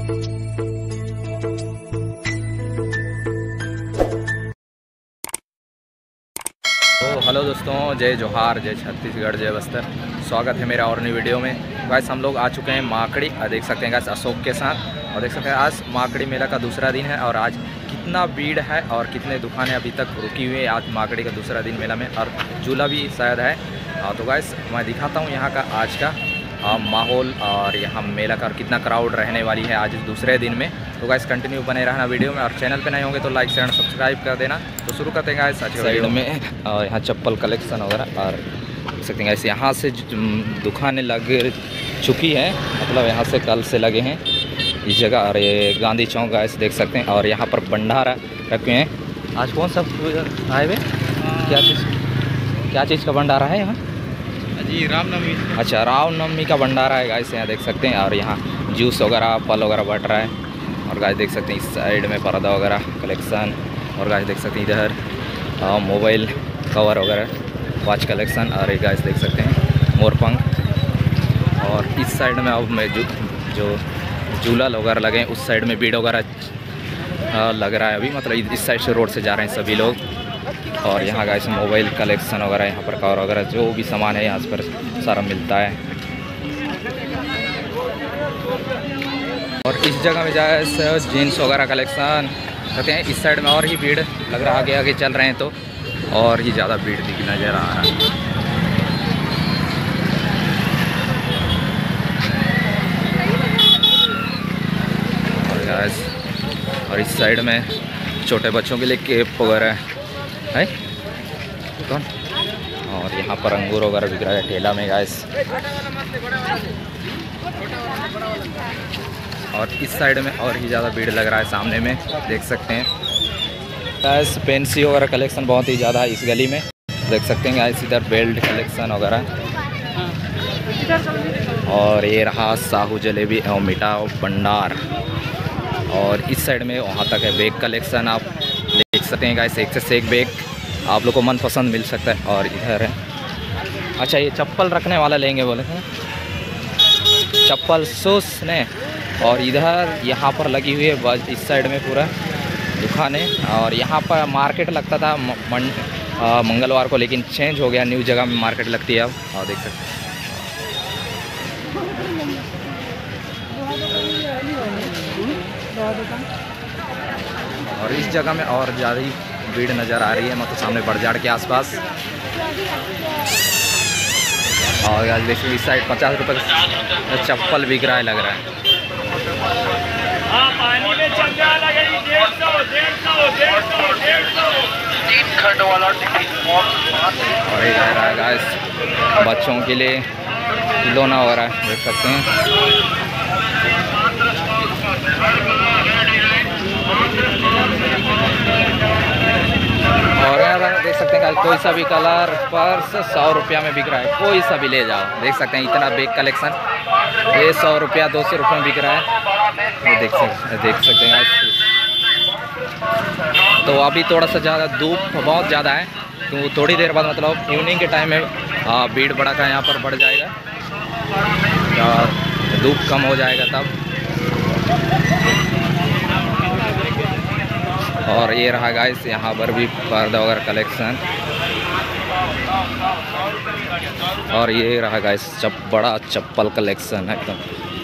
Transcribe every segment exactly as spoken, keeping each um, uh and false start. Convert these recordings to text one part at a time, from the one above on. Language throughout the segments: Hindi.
तो हेलो दोस्तों, जय जोहार, जय छत्तीसगढ़, जय बस्तर। स्वागत है मेरा और नई वीडियो में। गाइस हम लोग आ चुके हैं माकड़ी। देख सकते हैं गाइस अशोक के साथ। और देख सकते हैं आज माकड़ी मेला का दूसरा दिन है और आज कितना भीड़ है और कितने दुकानें अभी तक रुकी हुई है। आज माकड़ी का दूसरा दिन मेला में और झूला भी शायद है। तो गाइस मैं दिखाता हूँ यहाँ का आज का माहौल और यहाँ मेला का और कितना क्राउड रहने वाली है आज दूसरे दिन में। तो गाइस कंटिन्यू बने रहना वीडियो में और चैनल पे नए होंगे तो लाइक शेयर सब्सक्राइब कर देना। तो शुरू करते हैं गाइस आज के वीडियो में। और यहाँ चप्पल कलेक्शन वगैरह और देख सकते हैं गाइस यहाँ से दुकानें लग चुकी है, मतलब यहाँ से कल से लगे हैं इस जगह। और ये गांधी चौक गाइस देख सकते हैं। और यहाँ पर भंडारा रखे हैं। आज कौन सा हाईवे क्या चीज़ क्या चीज़ का भंडारा है यहाँ? जी रामनवमी। अच्छा, रामनवमी का भंडारा है गाइस, यहाँ देख सकते हैं। और यहाँ जूस वगैरह फल वगैरह बट रहा है। और गाइस देख सकते हैं इस साइड में पर्दा वगैरह कलेक्शन। और गाइस देख सकते हैं इधर मोबाइल कवर वगैरह वॉच कलेक्शन। और एक गाइस देख सकते हैं मोरपंख। और इस साइड में अब मैं जो जो झूला वगैरह लगे हैं उस साइड में भीड़ वगैरह लग रहा है अभी, मतलब इस साइड से रोड से जा रहे हैं सभी लोग। और यहाँ गाइस मोबाइल कलेक्शन वगैरह, यहाँ पर कवर वगैरह जो भी सामान है यहाँ पर सारा मिलता है। और इस जगह में जाए जीन्स वगैरह कलेक्शन कहते हैं। इस साइड में और ही भीड़ लग रहा है, आगे आगे चल रहे हैं तो और ही ज़्यादा भीड़ दिख नज़र आ रहा है। और गाइस और इस साइड में छोटे बच्चों के लिए केप वगैरह है कौन। और यहाँ पर अंगूर वगैरह बिक रहा है ठेला में गाइस। और इस साइड में और ही ज़्यादा भीड़ लग रहा है, सामने में देख सकते हैं गाइस। पेंसी वगैरह कलेक्शन बहुत ही ज़्यादा है इस गली में, देख सकते हैं गाइस। इधर बेल्ट कलेक्शन वगैरह। और ये रहा साहू जलेबी एवं मिठा भंडार। और इस साइड में वहाँ तक है बैग कलेक्शन, आप देख सकते हैं गाइस। एक से एक बैग आप लोग को मनपसंद मिल सकता है। और इधर है, अच्छा ये चप्पल रखने वाला लेंगे बोले थे, चप्पल शूज ने। और इधर यहाँ पर लगी हुई है इस साइड में पूरा दुकानें। और यहाँ पर मार्केट लगता था मन, आ, मंगलवार को, लेकिन चेंज हो गया, न्यू जगह में मार्केट लगती है अब। और देख सकते हैं और इस जगह में और ज़्यादा ही भीड़ नज़र आ रही है, मतलब सामने बड़जाड़ के आसपास। और यार देखिए इस साइड पचास रुपये का चप्पल बिक रहा है लग रहा है। और एक आ रहा है गाइस बच्चों के लिए खिलौना वगैरह देख सकते हैं। और यार देख सकते हैं कोई सा भी कलर पर्स सौ रुपया में बिक रहा है, कोई सा भी ले जाओ। देख सकते हैं इतना बैग कलेक्शन, ये सौ रुपया दो सौ रुपये में बिक रहा है। ये देख सकते देख सकते हैं। तो अभी थोड़ा सा ज़्यादा धूप बहुत ज़्यादा है, तो थोड़ी देर बाद मतलब इवनिंग के टाइम में भीड़ बड़ा का यहाँ पर बढ़ जाएगा और धूप कम हो जाएगा तब। और ये रहा गाइस यहाँ पर भी पर्दा वगैरह कलेक्शन। और ये रहा गाइस चप बड़ा चप्पल कलेक्शन है एकदम,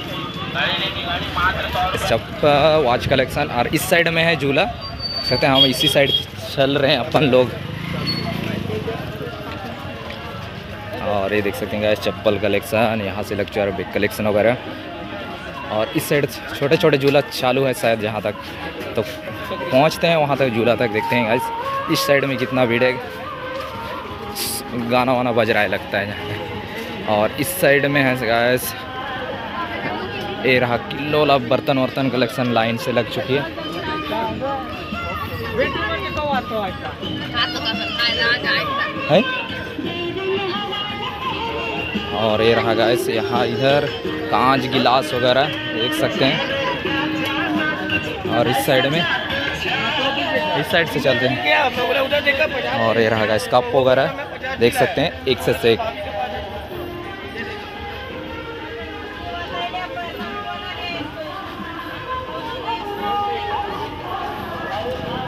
चप्पल वॉच कलेक्शन। और इस साइड में है झूला, कहते हैं हम इसी साइड चल रहे हैं अपन लोग। और ये देख सकते हैं गाइस चप्पल कलेक्शन, यहाँ से लग चुका है कलेक्शन वगैरह। और इस साइड छोटे छोटे झूला चालू है शायद, जहाँ तक तो पहुँचते हैं वहाँ तक झूला तक देखते हैं गाइस। इस साइड में कितना भीड़ है, गाना वाना बज रहा है लगता है जहाँ पे। और इस साइड में है गाइस ये रहा किलो ला बर्तन वर्तन कलेक्शन लाइन से लग चुकी है। है? और ये रहा गाइस यहाँ इधर कांच गिलास वगैरह देख सकते हैं। और इस साइड में इस साइड से चलते हैं। और ये रहा गाइस कप वगैरह देख सकते हैं, एक से एक।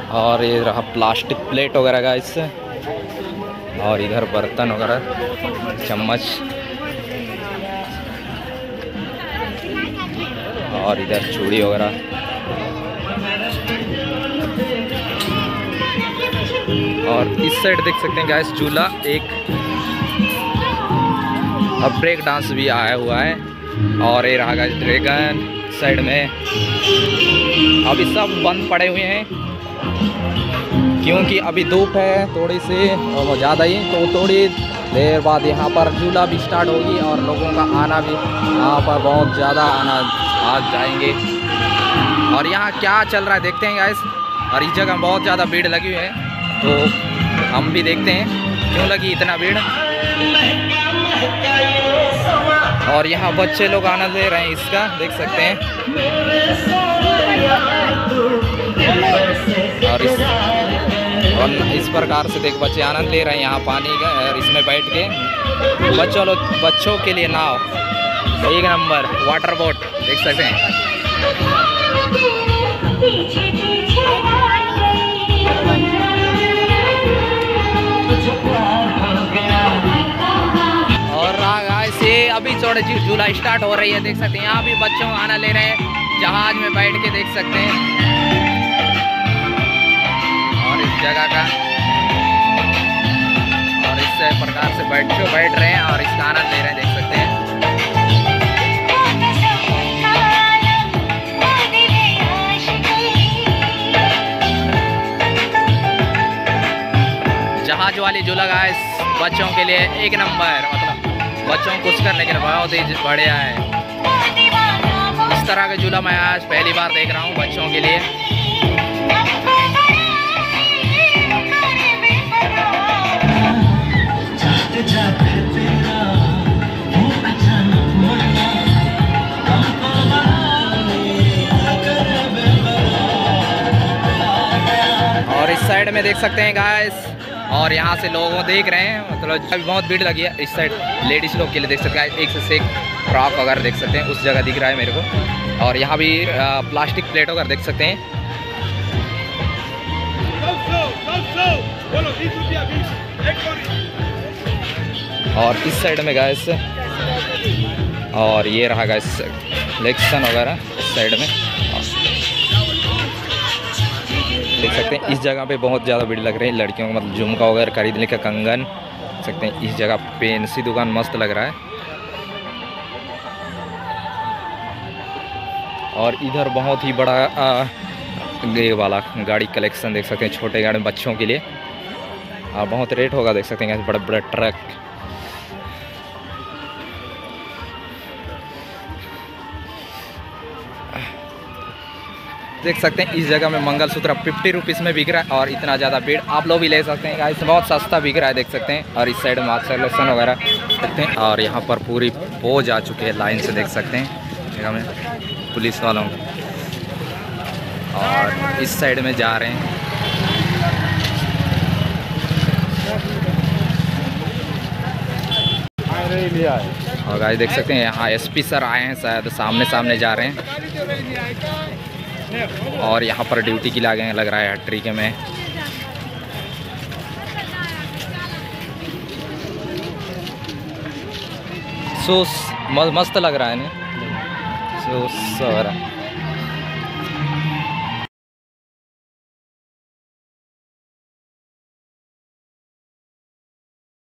और ये रहा प्लास्टिक प्लेट वगैरह का इससे, और इधर बर्तन वगैरह, चम्मच, और इधर चूड़ी वगैरह। और इस साइड देख सकते हैं गाइस झूला एक, अब ब्रेक डांस भी आया हुआ है। और ये रहा गाइस ड्रैगन साइड में। अभी सब बंद पड़े हुए हैं क्योंकि अभी धूप है थोड़ी सी ज़्यादा ही, तो थोड़ी देर बाद यहाँ पर झूला भी स्टार्ट होगी और लोगों का आना भी यहाँ पर बहुत ज़्यादा आना आ जाएंगे। और यहाँ क्या चल रहा है देखते हैं गाइस। और इस जगह बहुत ज़्यादा भीड़ लगी हुई है, तो हम भी देखते हैं क्यों लगी इतना भीड़। और यहाँ बच्चे लोग आनंद ले रहे हैं इसका, देख सकते हैं। और इस और इस प्रकार से देख बच्चे आनंद ले रहे हैं यहाँ पानी का, और इसमें बैठ के बच्चों लोग बच्चों के लिए नाव एक नंबर वाटर बोट देख सकते हैं। से अभी थोड़ा झूला स्टार्ट हो रही है, देख सकते हैं। यहाँ भी बच्चों आना ले रहे हैं जहाज में बैठ के, देख सकते हैं। और इस जगह का और इस प्रकार से बच्चों बैठ रहे हैं और इसका आनंद ले रहे हैं, देख सकते हैं। जहाज वाली झूला गाइस बच्चों के लिए एक नंबर, मतलब बच्चों को खुश करने के लिए बहुत ही बढ़िया है। इस तरह का झूला मैं आज पहली बार देख रहा हूँ बच्चों के लिए। और इस साइड में देख सकते हैं गाइस, और यहाँ से लोगों देख रहे हैं, मतलब अभी बहुत भीड़ लगी है। इस साइड लेडीज लोग के लिए देख सकते हैं, एक से एक फ्रॉक वगैरह देख सकते हैं, उस जगह दिख रहा है मेरे को। और यहाँ भी प्लास्टिक प्लेट वगैरह देख सकते हैं। और इस साइड में गाइस, और ये रहा गाइस सिलेक्शन वगैरह इस साइड में देख सकते हैं। इस जगह पे बहुत ज़्यादा भीड़ लग रही है लड़कियों को, मतलब झुमका वगैरह खरीदने का, कंगन देख सकते हैं। इस जगह पेन सी दुकान मस्त लग रहा है। और इधर बहुत ही बड़ा आ, ये वाला गाड़ी कलेक्शन देख सकते हैं, छोटे गाड़ी बच्चों के लिए। और बहुत रेट होगा देख सकते हैं, बड़े बड़े ट्रक। देख सकते हैं इस जगह में मंगलसूत्र फिफ्टी रुपीज़ में बिक रहा है, और इतना ज़्यादा भीड़ आप लोग भी ले सकते हैं गाइस, बहुत सस्ता बिक रहा है देख सकते हैं। और इस साइड में सेलेक्शन वगैरह देखते हैं। और यहाँ पर पूरी फौज आ चुकी है लाइन से, देख सकते हैं जगह में पुलिस वालों को। और इस साइड में जा रहे हैं। और गाइस देख सकते हैं यहाँ एसपी सर आए हैं, शायद सामने सामने जा रहे हैं। और यहाँ पर ड्यूटी की लागे लग रहा है हट्टी के में। सो मस्त लग रहा है ना, सो वगैरह।